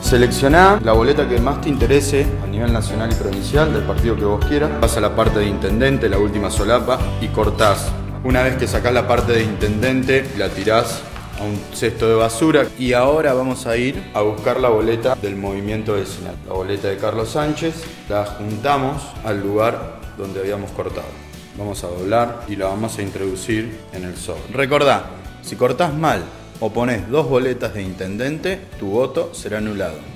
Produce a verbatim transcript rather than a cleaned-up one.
Seleccioná la boleta que más te interese a nivel nacional y provincial, del partido que vos quieras. Vas a la parte de intendente, la última solapa, y cortás. Una vez que sacás la parte de intendente, la tirás a un cesto de basura. Y ahora vamos a ir a buscar la boleta del movimiento vecinal. La boleta de Carlos Sánchez, la juntamos al lugar donde habíamos cortado. Vamos a doblar y la vamos a introducir en el sobre. Recordá, si cortás mal o pones dos boletas de intendente, tu voto será anulado.